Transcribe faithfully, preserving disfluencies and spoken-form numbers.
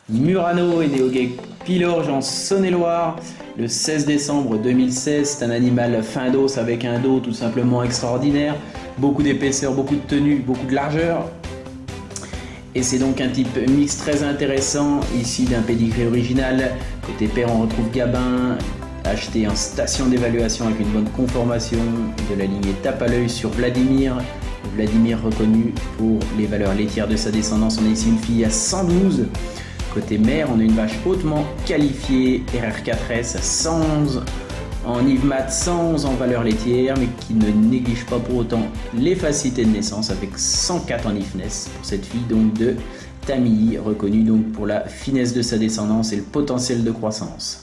Murano est né au Gué Pilorge en Saône-et-Loire le seize décembre deux mille seize. C'est un animal fin d'os avec un dos tout simplement extraordinaire. Beaucoup d'épaisseur, beaucoup de tenue, beaucoup de largeur. Et c'est donc un type mixte très intéressant, ici d'un pédigré original. Côté père, on retrouve Gabin, acheté en station d'évaluation avec une bonne conformation de la lignée tape à l'œil sur Vladimir. Vladimir reconnu pour les valeurs laitières de sa descendance. On a ici une fille à cent douze. Côté mère, on a une vache hautement qualifiée, R R quatre S, cent onze en I V M A T, cent onze en valeur laitière, mais qui ne néglige pas pour autant les facilités de naissance avec cent quatre en I F N E S pour cette fille donc de Tamilly, reconnue donc pour la finesse de sa descendance et le potentiel de croissance.